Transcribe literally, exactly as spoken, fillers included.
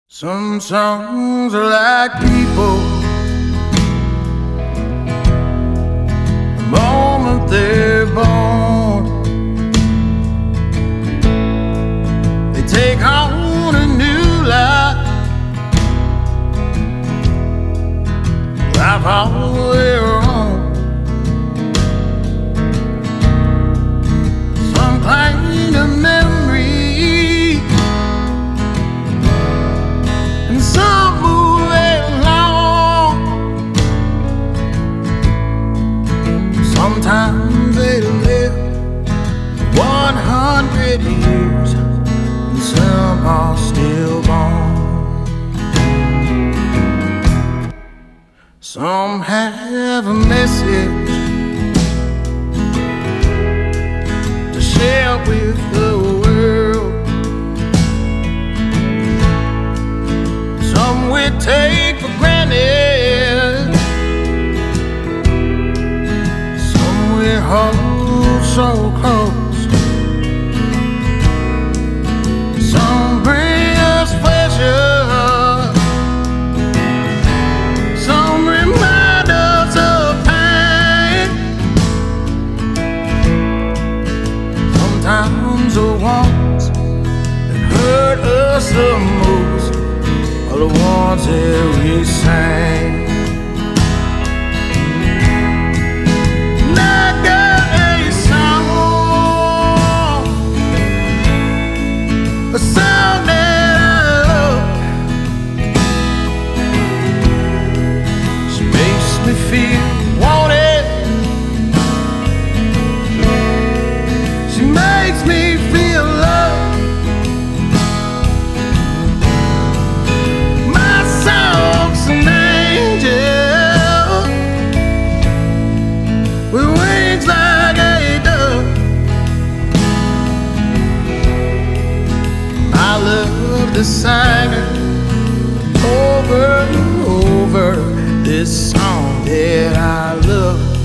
Some songs are like people. The moment they're born, they take on a new life. Life all their own. Some kind of memory, and some move along. Sometimes they live one hundred years, and some are still born. Some have a message to share with the world. Some we take for granted, some we hold so close. Some bring us pleasure, some remind us of pain. Sometimes the ones that hurt us the most are the ones that we sang. And I got a song, a song that I love. She makes me feel wanted, she makes me feel loved. My song's an angel with wings like a dove. I love the singer over and over, this song that I love.